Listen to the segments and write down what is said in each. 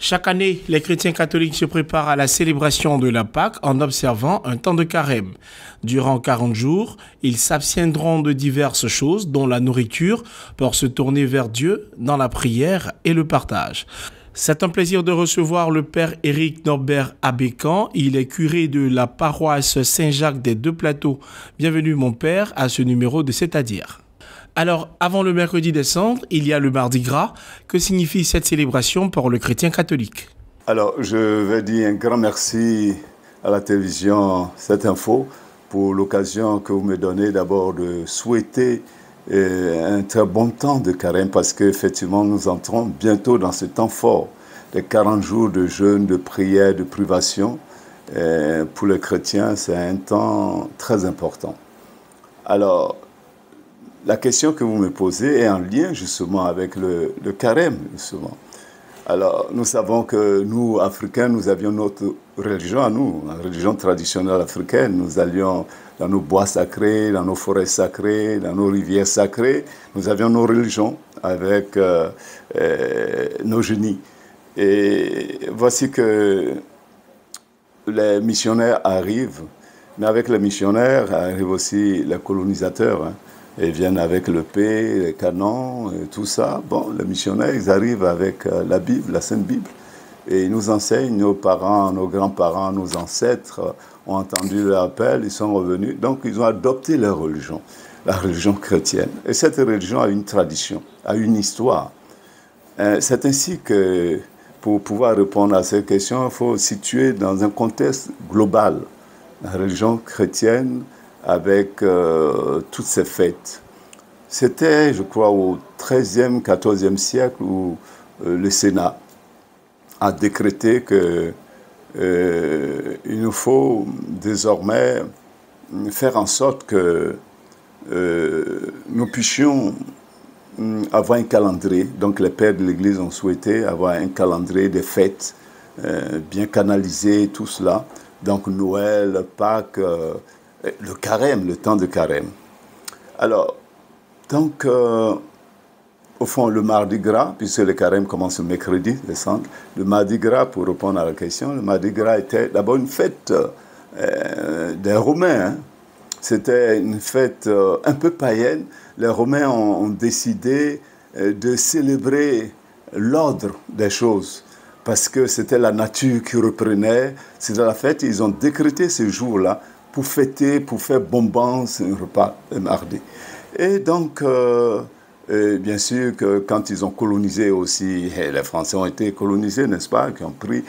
Chaque année, les chrétiens catholiques se préparent à la célébration de la Pâque en observant un temps de carême. Durant 40 jours, ils s'abstiendront de diverses choses, dont la nourriture, pour se tourner vers Dieu dans la prière et le partage. C'est un plaisir de recevoir le Père Éric Norbert Abécan. Il est curé de la paroisse Saint-Jacques des Deux Plateaux. Bienvenue mon Père à ce numéro de C'est-à-dire. Alors, avant le mercredi des Cendres, il y a le Mardi Gras. Que signifie cette célébration pour le chrétien catholique? Alors, je vais dire un grand merci à la télévision Cette Info pour l'occasion que vous me donnez d'abord de souhaiter un très bon temps de carême parce qu'effectivement, nous entrons bientôt dans ce temps fort, les 40 jours de jeûne, de prière, de privation. Pour les chrétiens, c'est un temps très important. Alors, la question que vous me posez est en lien justement avec le carême, justement. Alors, nous savons que nous, Africains, nous avions notre religion à nous, la religion traditionnelle africaine. Nous allions dans nos bois sacrés, dans nos forêts sacrées, dans nos rivières sacrées. Nous avions nos religions avec nos génies. Et voici que les missionnaires arrivent, mais avec les missionnaires arrivent aussi les colonisateurs, hein. Ils viennent avec l'épée, les canons, et tout ça. Bon, les missionnaires, ils arrivent avec la Bible, la Sainte Bible, et ils nous enseignent, nos parents, nos grands-parents, nos ancêtres ont entendu l'appel, ils sont revenus. Donc, ils ont adopté leur religion, la religion chrétienne. Et cette religion a une tradition, a une histoire. C'est ainsi que, pour pouvoir répondre à ces questions, il faut situer dans un contexte global. La religion chrétienne, avec toutes ces fêtes. C'était, je crois, au XIIIe, XIVe siècle où le Sénat a décrété qu'il nous faut désormais faire en sorte que nous puissions avoir un calendrier. Donc les pères de l'Église ont souhaité avoir un calendrier des fêtes bien canalisé, tout cela. Donc Noël, Pâques, le carême, le temps de carême. Alors, donc, au fond, le Mardi Gras, puisque le carême commence le mercredi, les Cendres, le Mardi Gras, pour répondre à la question, le Mardi Gras était d'abord une fête des Romains. Hein. C'était une fête un peu païenne. Les Romains ont décidé de célébrer l'ordre des choses, parce que c'était la nature qui reprenait. C'était la fête, ils ont décrété ce jour-là pour fêter, pour faire bombance, un repas le mardi. Et donc, bien sûr que quand ils ont colonisé aussi, les Français ont été colonisés, n'est-ce pas, qui ont pris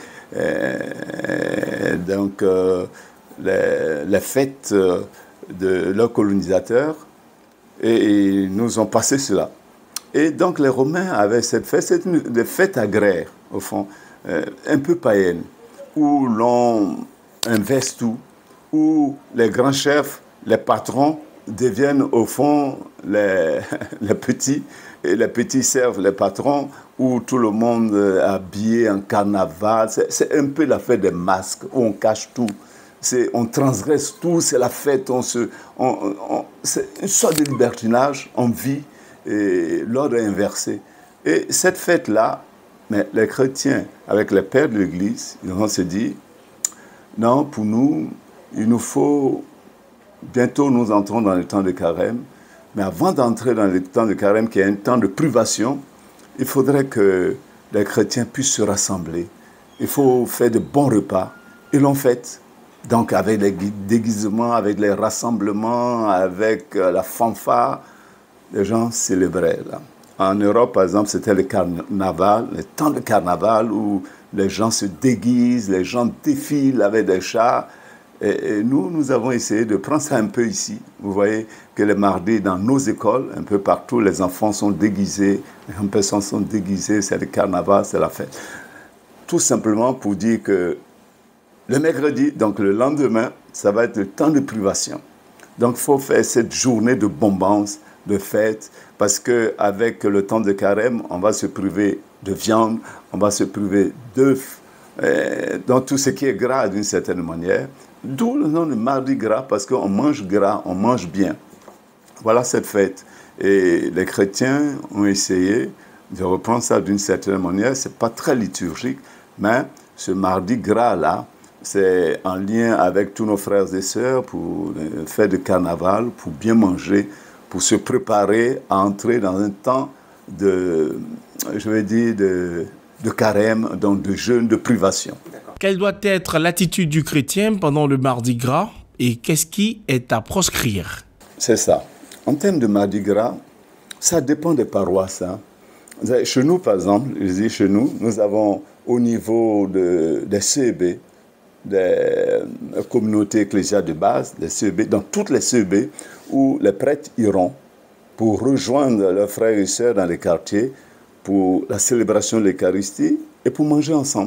donc les fêtes de leurs colonisateurs et ils nous ont passé cela. Et donc les Romains avaient cette fête, c'est une fête agraire, au fond, un peu païenne, où l'on inverse tout, où les grands chefs, les patrons deviennent au fond les petits, et les petits servent les patrons, où tout le monde est habillé en carnaval. C'est un peu la fête des masques, où on cache tout, on transgresse tout, c'est la fête, c'est une sorte de libertinage, on vit, et l'ordre est inversé. Et cette fête-là, mais les chrétiens, avec les pères de l'Église, ils vont se dire, non, pour nous, il nous faut, bientôt nous entrons dans le temps de carême, mais avant d'entrer dans le temps de carême, qui est un temps de privation, il faudrait que les chrétiens puissent se rassembler. Il faut faire de bons repas. Ils l'ont fait, donc avec les déguisements, avec les rassemblements, avec la fanfare, les gens célébraient là. En Europe, par exemple, c'était le carnaval, le temps de carnaval où les gens se déguisent, les gens défilent avec des chars. Et nous avons essayé de prendre ça un peu ici. Vous voyez que les mardis, dans nos écoles, un peu partout, les enfants sont déguisés, les personnes sont déguisées, c'est le carnaval, c'est la fête. Tout simplement pour dire que le mercredi, donc le lendemain, ça va être le temps de privation. Donc il faut faire cette journée de bombance, de fête, parce qu'avec le temps de carême, on va se priver de viande, on va se priver d'œufs, donc tout ce qui est gras d'une certaine manière. D'où le nom de Mardi Gras, parce qu'on mange gras, on mange bien. Voilà cette fête. Et les chrétiens ont essayé de reprendre ça d'une certaine manière. Ce n'est pas très liturgique, Mais ce mardi gras-là, c'est en lien avec tous nos frères et sœurs pour faire de carnaval, pour bien manger, pour se préparer à entrer dans un temps de, je vais dire, de carême, donc de jeûne, de privation. Quelle doit être l'attitude du chrétien pendant le Mardi Gras et qu'est-ce qui est à proscrire? C'est ça. En termes de Mardi Gras, ça dépend des paroisses. Hein. Chez nous, par exemple, je dis chez nous, nous avons au niveau des CEB, des communautés ecclésiales de base, des CEB, dans toutes les CEB, où les prêtres iront pour rejoindre leurs frères et sœurs dans les quartiers pour la célébration de l'Eucharistie et pour manger ensemble.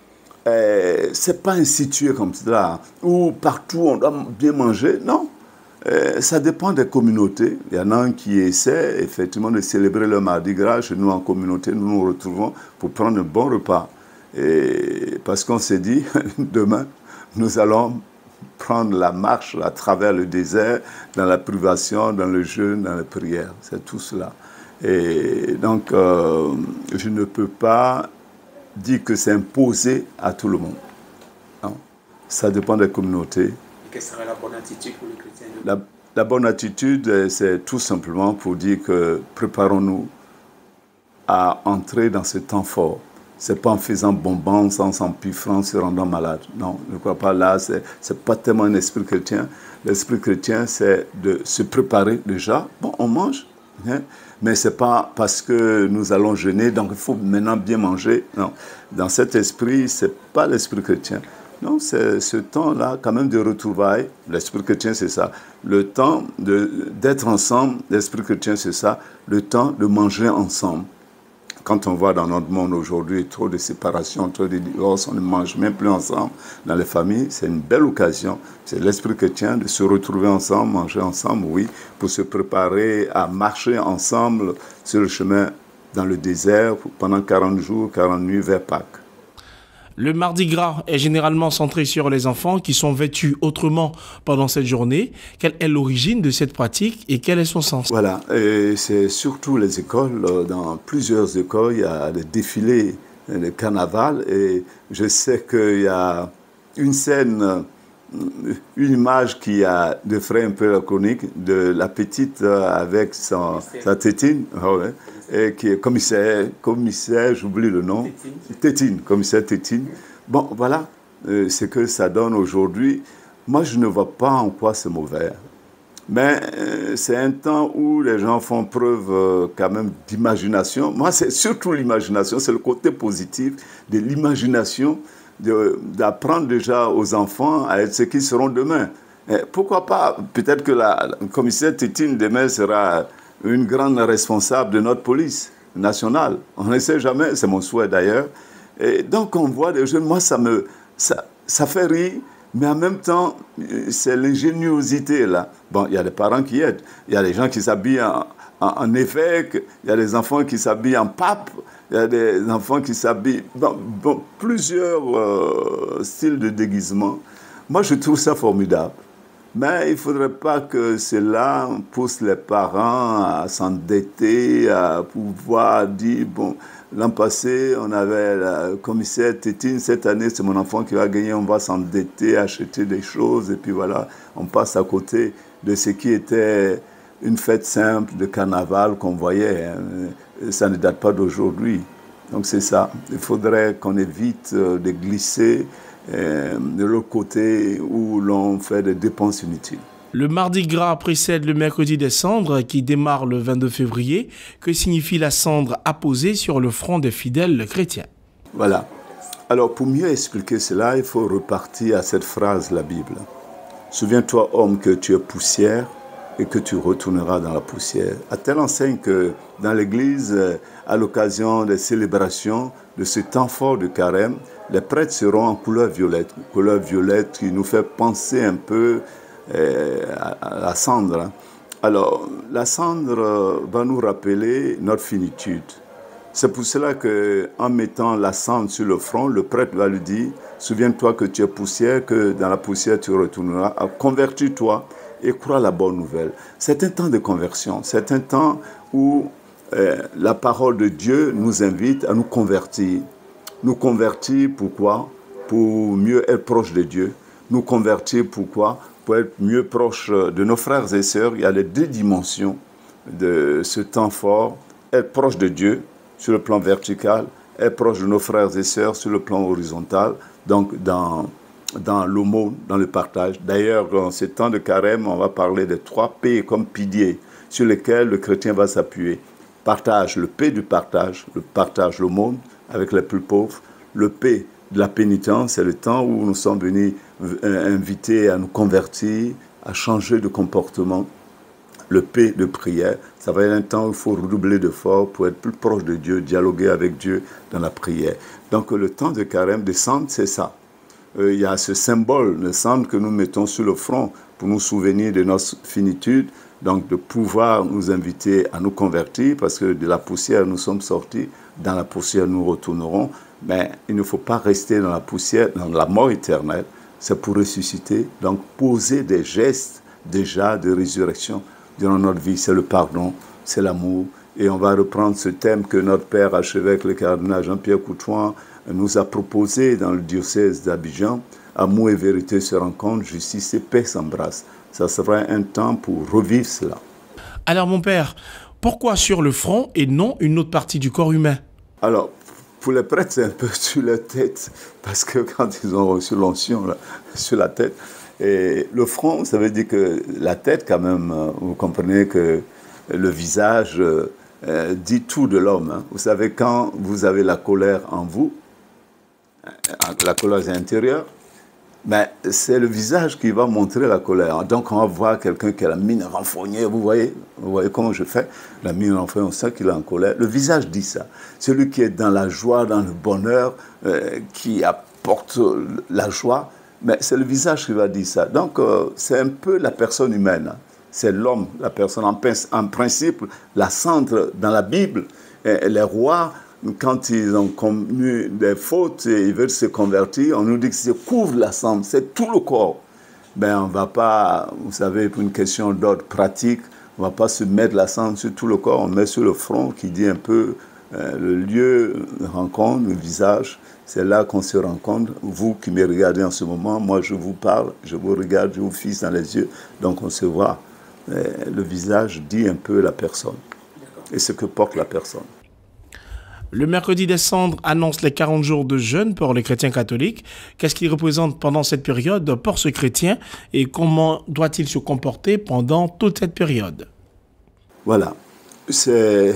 Ce n'est pas institué comme cela, où partout on doit bien manger, non. Ça dépend des communautés. Il y en a un qui essaie effectivement de célébrer le Mardi Gras. Chez nous, en communauté, nous nous retrouvons pour prendre un bon repas. Et parce qu'on s'est dit, demain, nous allons prendre la marche à travers le désert, dans la privation, dans le jeûne, dans la prière. C'est tout cela. Et donc, je ne peux pas dire que c'est imposé à tout le monde. Non. Ça dépend des communautés. Et quelle serait la bonne attitude pour les chrétiens? La bonne attitude, c'est tout simplement pour dire que préparons-nous à entrer dans ce temps fort. Ce n'est pas en faisant bonbons, en s'empiffrant, en se rendant malade. Non, je ne crois pas là, ce n'est pas tellement un esprit chrétien. L'esprit chrétien, c'est de se préparer déjà. Bon, on mange, hein, mais ce n'est pas parce que nous allons jeûner, donc il faut maintenant bien manger. Non, dans cet esprit, ce n'est pas l'esprit chrétien. Non, c'est ce temps-là, quand même, de retrouvailles. L'esprit chrétien, c'est ça. Le temps d'être ensemble, l'esprit chrétien, c'est ça. Le temps de manger ensemble. Quand on voit dans notre monde aujourd'hui trop de séparation, trop de divorces, on ne mange même plus ensemble dans les familles, c'est une belle occasion. C'est l'esprit chrétien de se retrouver ensemble, manger ensemble, oui, pour se préparer à marcher ensemble sur le chemin dans le désert pendant 40 jours, 40 nuits vers Pâques. Le Mardi Gras est généralement centré sur les enfants qui sont vêtus autrement pendant cette journée. Quelle est l'origine de cette pratique et quel est son sens? Voilà, c'est surtout les écoles. Dans plusieurs écoles, il y a des défilés de carnaval et je sais qu'il y a une scène, une image qui a de frais un peu la chronique de la petite avec sa tétine. Ouais. Et qui est commissaire, j'oublie le nom, Tétine, commissaire Tétine. Bon, voilà ce que ça donne aujourd'hui. Moi, je ne vois pas en quoi c'est mauvais. Mais c'est un temps où les gens font preuve quand même d'imagination. Moi, c'est surtout l'imagination, c'est le côté positif de l'imagination, d'apprendre déjà aux enfants à être ce qu'ils seront demain. Et pourquoi pas, peut-être que la commissaire Tétine demain sera une grande responsable de notre police nationale. On ne sait jamais, c'est mon souhait d'ailleurs. Et donc on voit des jeunes, moi ça fait rire, mais en même temps, c'est l'ingéniosité là. Bon, il y a des parents qui aident, il y a des gens qui s'habillent en évêque, il y a des enfants qui s'habillent en pape, il y a des enfants qui s'habillent dans plusieurs styles de déguisement. Moi je trouve ça formidable. Mais il ne faudrait pas que cela pousse les parents à s'endetter, à pouvoir dire, bon, l'an passé, on avait la commissaire Tétine, cette année, c'est mon enfant qui va gagner, on va s'endetter, acheter des choses, et puis voilà, on passe à côté de ce qui était une fête simple de carnaval qu'on voyait. Hein. Ça ne date pas d'aujourd'hui. Donc c'est ça. Il faudrait qu'on évite de glisser de l'autre côté où l'on fait des dépenses inutiles. Le Mardi Gras précède le mercredi des cendres qui démarre le 22 février. Que signifie la cendre apposée sur le front des fidèles chrétiens? Voilà. Alors pour mieux expliquer cela, il faut repartir à cette phrase de la Bible. Souviens-toi, homme, que tu es poussière et que tu retourneras dans la poussière. À telle enseigne que dans l'Église, à l'occasion des célébrations de ce temps fort de carême, les prêtres seront en couleur violette qui nous fait penser un peu à la cendre. Alors, la cendre va nous rappeler notre finitude. C'est pour cela qu'en mettant la cendre sur le front, le prêtre va lui dire « Souviens-toi que tu es poussière, que dans la poussière tu retourneras. Convertis-toi et crois la bonne nouvelle. » C'est un temps de conversion, c'est un temps où la parole de Dieu nous invite à nous convertir. Nous convertir, pourquoi? Pour mieux être proche de Dieu. Nous convertir, pourquoi? Pour être mieux proche de nos frères et sœurs. Il y a les deux dimensions de ce temps fort. Être proche de Dieu sur le plan vertical, être proche de nos frères et sœurs sur le plan horizontal, donc dans l'aumône, dans le partage. D'ailleurs, dans ce temps de carême, on va parler des 3 P comme piliers sur lesquels le chrétien va s'appuyer. Partage, le P du partage, le partage, l'aumône avec les plus pauvres. Le P de la pénitence, c'est le temps où nous sommes venus invités à nous convertir, à changer de comportement. Le P de prière, ça va être un temps où il faut redoubler d'efforts pour être plus proche de Dieu, dialoguer avec Dieu dans la prière. Donc le temps de carême, de cendre, c'est ça. Il y a ce symbole de cendre que nous mettons sur le front pour nous souvenir de notre finitude, donc de pouvoir nous inviter à nous convertir, parce que de la poussière nous sommes sortis, dans la poussière nous retournerons, mais il ne faut pas rester dans la poussière, dans la mort éternelle, c'est pour ressusciter, donc poser des gestes déjà de résurrection durant notre vie, c'est le pardon, c'est l'amour, et on va reprendre ce thème que notre père archevêque, le cardinal Jean-Pierre Coutouin, nous a proposé dans le diocèse d'Abidjan. Amour et vérité se rencontrent, justice et paix s'embrassent. Ça sera un temps pour revivre cela. Alors mon père, pourquoi sur le front et non une autre partie du corps humain? Alors, pour les prêtres, c'est un peu sur la tête, parce que quand ils ont reçu l'onction sur la tête, et le front, ça veut dire que la tête quand même, vous comprenez que le visage dit tout de l'homme. Hein. Vous savez, quand vous avez la colère en vous, la colère intérieure, mais c'est le visage qui va montrer la colère. Donc on va voir quelqu'un qui a la mine renfrognée, vous voyez comment je fais? La mine renfrognée, on sait qu'il est en colère. Le visage dit ça. Celui qui est dans la joie, dans le bonheur, qui apporte la joie, mais c'est le visage qui va dire ça. Donc c'est un peu la personne humaine. Hein. C'est l'homme, la personne. En principe, la cendre dans la Bible, les rois, quand ils ont commis des fautes et ils veulent se convertir, on nous dit que c'est couvre la cendre, c'est tout le corps. Ben, on ne va pas, vous savez, pour une question d'ordre pratique, on ne va pas se mettre la cendre sur tout le corps, on met sur le front qui dit un peu le lieu de rencontre, le visage. C'est là qu'on se rencontre. Vous qui me regardez en ce moment, moi je vous parle, je vous regarde, je vous fixe dans les yeux, donc on se voit. Le visage dit un peu la personne et ce que porte la personne. Le mercredi des cendres annonce les 40 jours de jeûne pour les chrétiens catholiques. Qu'est-ce qu'il représente pendant cette période pour ce chrétien et comment doit-il se comporter pendant toute cette période? Voilà, c'est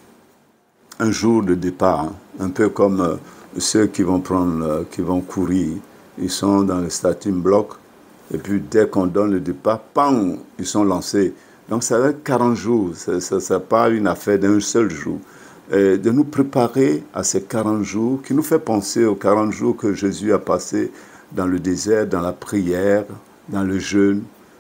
un jour de départ, hein. Un peu comme ceux qui vont courir. Ils sont dans le starting block et puis dès qu'on donne le départ, pam, ils sont lancés. Donc ça va être 40 jours, ça n'est pas une affaire d'un seul jour. De nous préparer à ces 40 jours, qui nous fait penser aux 40 jours que Jésus a passés dans le désert, dans la prière, dans le jeûne.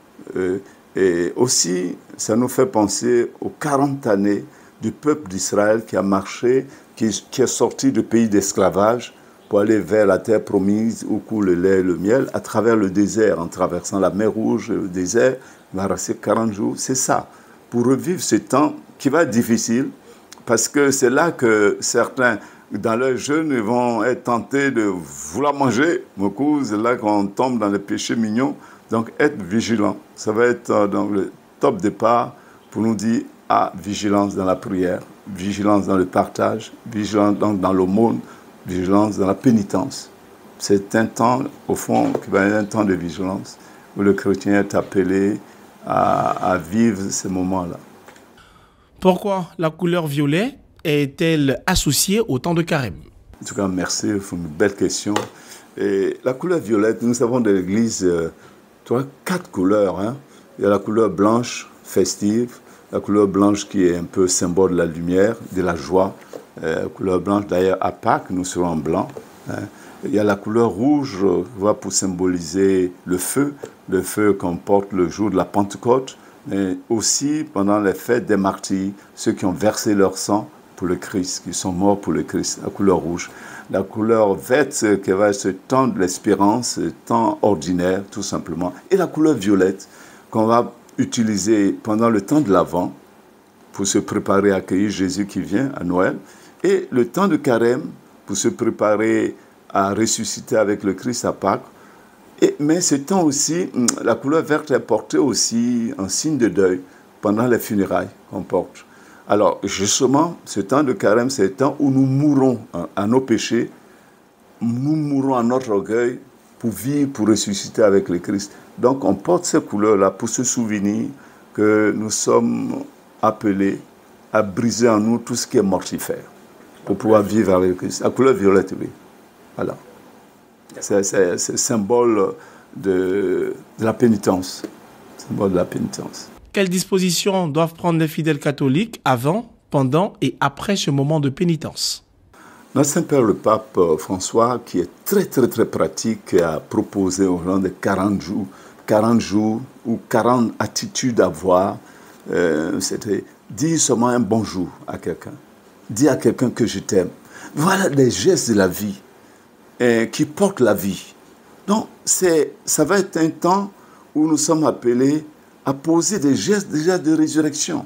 Et aussi, ça nous fait penser aux 40 années du peuple d'Israël qui a marché, qui est sorti du pays d'esclavage pour aller vers la terre promise où coule le lait et le miel, à travers le désert, en traversant la mer Rouge, le désert. Il va rester 40 jours, c'est ça. Pour revivre ce temps qui va être difficile, parce que c'est là que certains, dans leur jeûne, ils vont être tentés de vouloir manger. Beaucoup, c'est là qu'on tombe dans les péchés mignons. Donc, être vigilant. Ça va être dans le top départ pour nous dire, vigilance dans la prière, vigilance dans le partage, vigilance dans l'aumône, vigilance dans la pénitence. C'est un temps, au fond, qui va être un temps de vigilance, où le chrétien est appelé à vivre ces moments-là. Pourquoi la couleur violet est-elle associée au temps de carême? En tout cas, merci pour une belle question. Et la couleur violette, nous avons de l'Église 4 couleurs. Hein. Il y a la couleur blanche, festive, la couleur blanche qui est un peu symbole de la lumière, de la joie. La couleur blanche, d'ailleurs, à Pâques, nous serons en blanc. Hein. Il y a la couleur rouge, pour symboliser le feu qu'on porte le jour de la Pentecôte. Mais aussi pendant les fêtes des martyrs, ceux qui ont versé leur sang pour le Christ, qui sont morts pour le Christ, la couleur rouge. La couleur verte, qui va être ce temps de l'espérance, ce temps ordinaire, tout simplement. Et la couleur violette, qu'on va utiliser pendant le temps de l'Avent, pour se préparer à accueillir Jésus qui vient à Noël. Et le temps de carême, pour se préparer à ressusciter avec le Christ à Pâques. Mais ce temps aussi, la couleur verte est portée aussi en signe de deuil pendant les funérailles qu'on porte. Alors justement, ce temps de carême, c'est le temps où nous mourrons à nos péchés, nous mourrons à notre orgueil pour vivre, pour ressusciter avec le Christ. Donc on porte ces couleurs-là pour se souvenir que nous sommes appelés à briser en nous tout ce qui est mortifère pour pouvoir vivre avec le Christ. La couleur violette, oui. Voilà. C'est symbole de la pénitence. Symbole de la pénitence. Quelles dispositions doivent prendre les fidèles catholiques avant, pendant et après ce moment de pénitence? Notre Saint-Père le Pape François, qui est très pratique, a proposé aux gens de 40 jours ou 40 attitudes à avoir. C'était dire seulement un bonjour à quelqu'un. Dire à quelqu'un que je t'aime. Voilà les gestes de la vie qui portent la vie. Donc, ça va être un temps où nous sommes appelés à poser des gestes déjà de résurrection.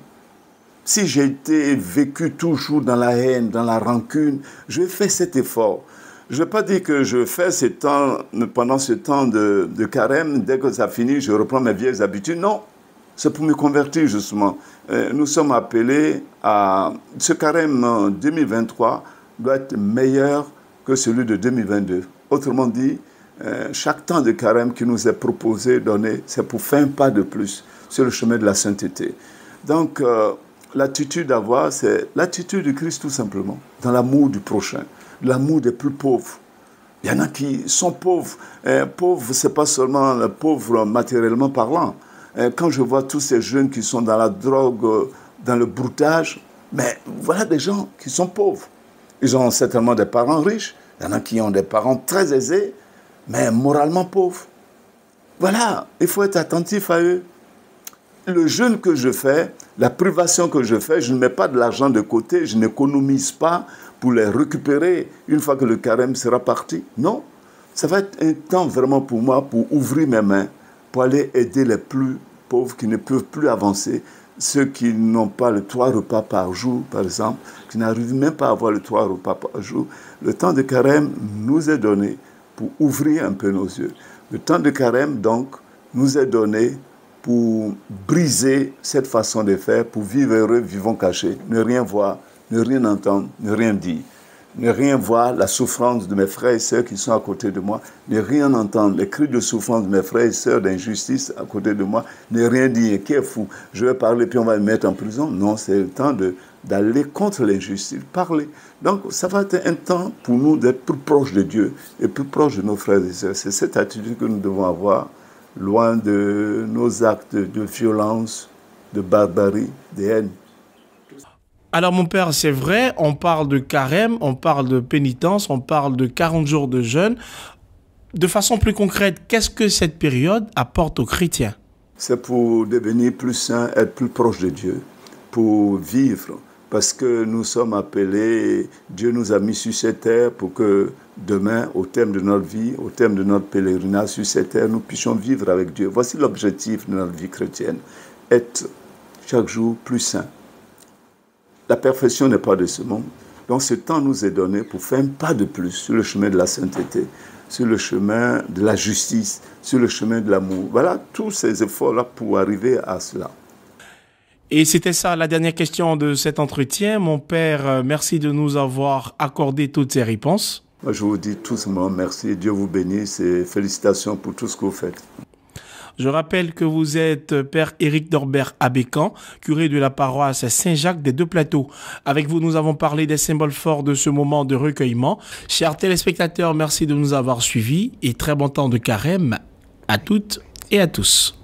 Si j'ai été vécu toujours dans la haine, dans la rancune, je fais cet effort. Je ne vais pas dire que je fais pendant ce temps de carême, dès que ça finit, je reprends mes vieilles habitudes. Non, c'est pour me convertir justement. Nous sommes appelés à... Ce carême 2023 doit être meilleur que celui de 2022. Autrement dit, chaque temps de carême qui nous est proposé, donné, c'est pour faire un pas de plus sur le chemin de la sainteté. Donc, l'attitude à avoir, c'est l'attitude du Christ tout simplement, dans l'amour du prochain, l'amour des plus pauvres. Il y en a qui sont pauvres. Pauvres, ce n'est pas seulement pauvres matériellement parlant. Quand je vois tous ces jeunes qui sont dans la drogue, dans le broutage, mais voilà des gens qui sont pauvres. Ils ont certainement des parents riches. Il y en a qui ont des parents très aisés, mais moralement pauvres. Voilà, il faut être attentif à eux. Le jeûne que je fais, la privation que je fais, je ne mets pas de l'argent de côté, je n'économise pas pour les récupérer une fois que le carême sera parti. Non, ça va être un temps vraiment pour moi, pour ouvrir mes mains, pour aller aider les plus pauvres qui ne peuvent plus avancer, ceux qui n'ont pas le 3 repas par jour, par exemple, qui n'arrivent même pas à avoir le 3 repas par jour. Le temps de carême nous est donné pour ouvrir un peu nos yeux. Le temps de carême, donc, nous est donné pour briser cette façon de faire, pour vivre heureux, vivons cachés, ne rien voir, ne rien entendre, ne rien dire, ne rien voir la souffrance de mes frères et sœurs qui sont à côté de moi, ne rien entendre les cris de souffrance de mes frères et sœurs d'injustice à côté de moi, ne rien dire, qui est fou, je vais parler puis on va me mettre en prison. Non, c'est le temps d'aller contre l'injustice, parler. Donc ça va être un temps pour nous d'être plus proches de Dieu et plus proches de nos frères et sœurs. C'est cette attitude que nous devons avoir, loin de nos actes de violence, de barbarie, de haine. Alors mon père, c'est vrai, on parle de carême, on parle de pénitence, on parle de 40 jours de jeûne. De façon plus concrète, qu'est-ce que cette période apporte aux chrétiens? C'est pour devenir plus saint, être plus proche de Dieu, pour vivre. Parce que nous sommes appelés, Dieu nous a mis sur cette terre pour que demain, au terme de notre vie, au terme de notre pèlerinage sur cette terre, nous puissions vivre avec Dieu. Voici l'objectif de notre vie chrétienne, être chaque jour plus saint. La perfection n'est pas de ce monde. Donc ce temps nous est donné pour faire un pas de plus sur le chemin de la sainteté, sur le chemin de la justice, sur le chemin de l'amour. Voilà tous ces efforts-là pour arriver à cela. Et c'était ça la dernière question de cet entretien. Mon père, merci de nous avoir accordé toutes ces réponses. Moi, je vous dis tout simplement merci. Dieu vous bénisse et félicitations pour tout ce que vous faites. Je rappelle que vous êtes Père Éric Dorbert Abécan, curé de la paroisse Saint-Jacques des Deux-Plateaux. Avec vous, nous avons parlé des symboles forts de ce moment de recueillement. Chers téléspectateurs, merci de nous avoir suivis et très bon temps de carême à toutes et à tous.